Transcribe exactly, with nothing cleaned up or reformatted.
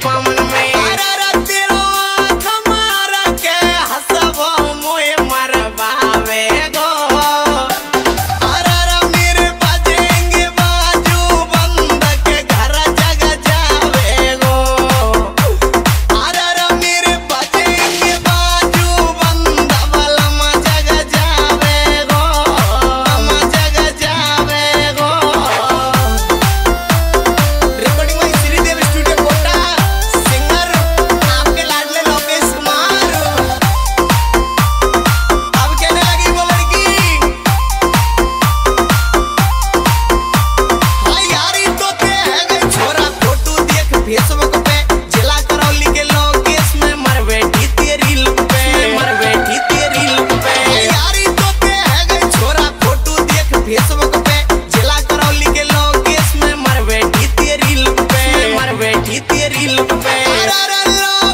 पावन में अरे रतिरो हमारा के हसबो मोए मरवावे गो अरे मेरे बजेंगे बाजू बंद के घर जग जावे गो अरे मेरे बजेंगे बाजू बंद बलम जग जावे गो हम जग जावे गो। रिकॉर्डिंग में श्रीदेव स्टूडियो कोटा सिंगर आपके लाडले लोकेश कुमार। अब कहने लगी वो लड़की हाय यारी तो ते है गई छोरा फोटो देख फेसबुक पे जिला करौली के लोकेश में मर बैठी तेरी लुक पे मर बैठी तेरी लुक पे यारी तो ते है गई छोरा फोटो देख फेसबुक पे जिला करौली के लोकेश में मर बैठी तेरी लुक पे मर बैठी तेरी लुक पे अरे